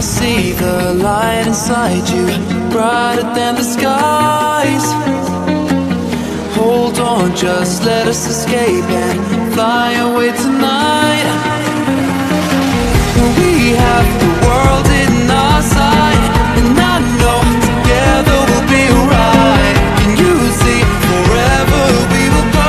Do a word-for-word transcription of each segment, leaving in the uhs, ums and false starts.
see the light inside you, brighter than the skies. Hold on, just let us escape and fly away tonight. We have the world in our sight, and I know together we'll be alright. Can you see, forever we will go.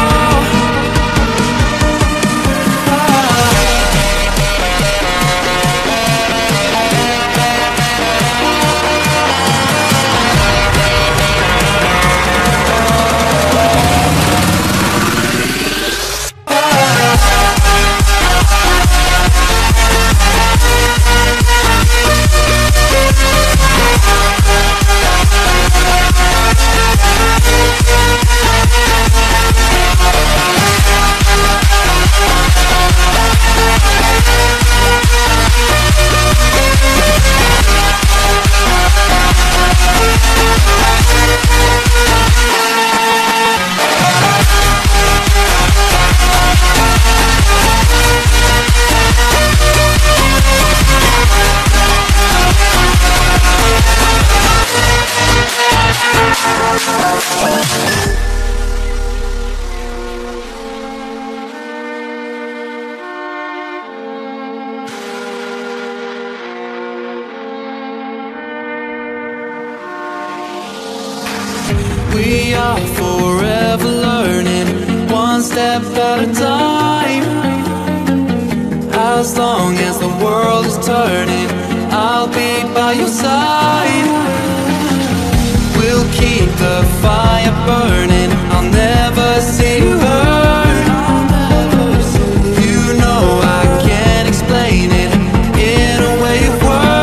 We are forever learning, one step at a time. As long as the world is turning, I'll be by your side. We'll keep the fire burning, I'll never see you burn. You know I can't explain it in a way of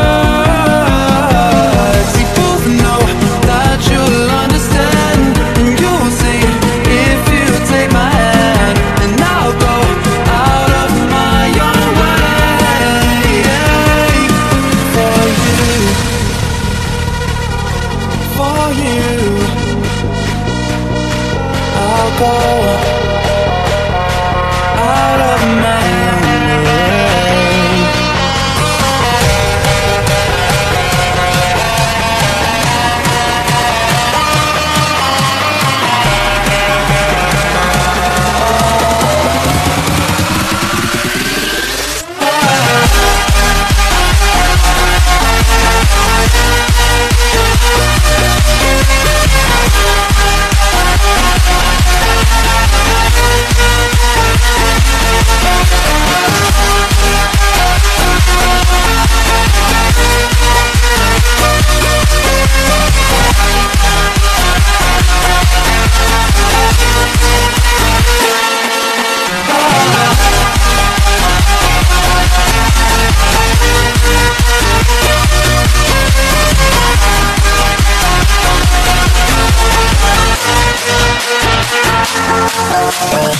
words. We both know that you'll understand, and you'll see if you take my hand, and I'll go out of my own way for you, for you. I'll go out of my own way. Oh,